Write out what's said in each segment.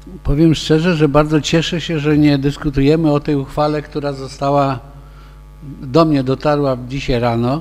Powiem szczerze, że bardzo cieszę się, że nie dyskutujemy o tej uchwale, która została, do mnie dotarła dzisiaj rano,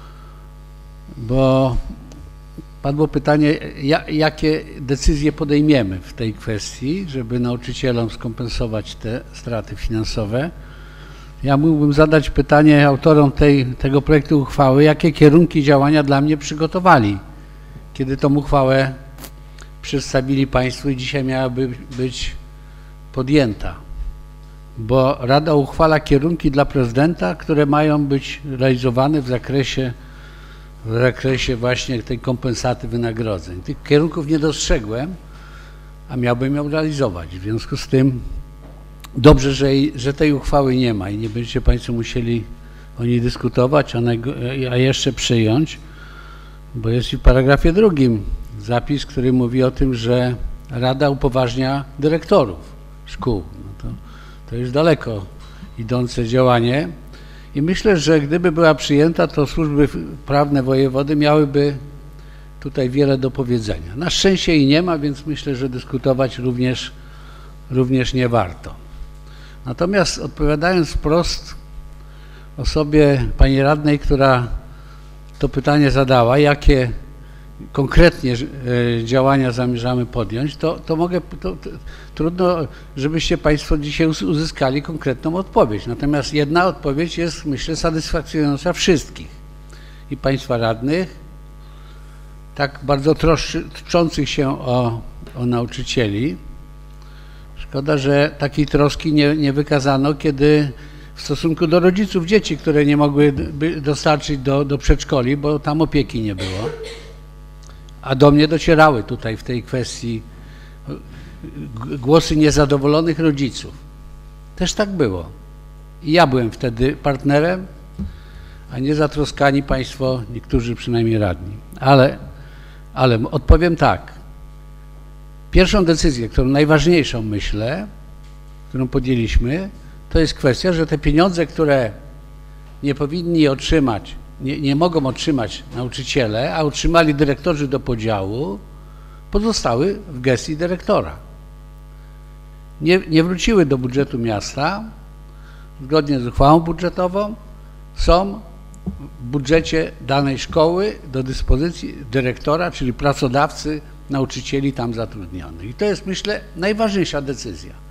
bo padło pytanie, jakie decyzje podejmiemy w tej kwestii, żeby nauczycielom skompensować te straty finansowe. Ja mógłbym zadać pytanie autorom tego projektu uchwały, jakie kierunki działania dla mnie przygotowali, kiedy tą uchwałę przedstawili Państwu i dzisiaj miałaby być podjęta. Bo Rada uchwala kierunki dla prezydenta, które mają być realizowane w zakresie właśnie tej kompensaty wynagrodzeń. Tych kierunków nie dostrzegłem, a miałbym ją realizować. W związku z tym dobrze, że tej uchwały nie ma i nie będziecie Państwo musieli o niej dyskutować, a jeszcze przyjąć, bo jest i w paragrafie 2 zapis, który mówi o tym, że Rada upoważnia dyrektorów szkół. No to jest daleko idące działanie i myślę, że gdyby była przyjęta, to służby prawne wojewody miałyby tutaj wiele do powiedzenia. Na szczęście jej nie ma, więc myślę, że dyskutować również nie warto. Natomiast odpowiadając wprost osobie pani radnej, która to pytanie zadała, jakie konkretnie działania zamierzamy podjąć, to trudno, żebyście Państwo dzisiaj uzyskali konkretną odpowiedź. Natomiast jedna odpowiedź jest, myślę, satysfakcjonująca wszystkich i Państwa radnych, tak bardzo troszczących się o nauczycieli. Szkoda, że takiej troski nie wykazano, kiedy w stosunku do rodziców dzieci, które nie mogły dostarczyć do przedszkoli, bo tam opieki nie było. A do mnie docierały tutaj w tej kwestii głosy niezadowolonych rodziców. Też tak było. I ja byłem wtedy partnerem, a nie zatroskani Państwo, niektórzy przynajmniej radni. Ale odpowiem tak. Pierwszą decyzję, którą najważniejszą myślę, którą podjęliśmy, to jest kwestia, że te pieniądze, które nie powinni otrzymać, nie mogą otrzymać nauczyciele, a otrzymali dyrektorzy do podziału, pozostały w gestii dyrektora. Nie wróciły do budżetu miasta, zgodnie z uchwałą budżetową, są w budżecie danej szkoły do dyspozycji dyrektora, czyli pracodawcy nauczycieli tam zatrudnionych. I to jest, myślę, najważniejsza decyzja.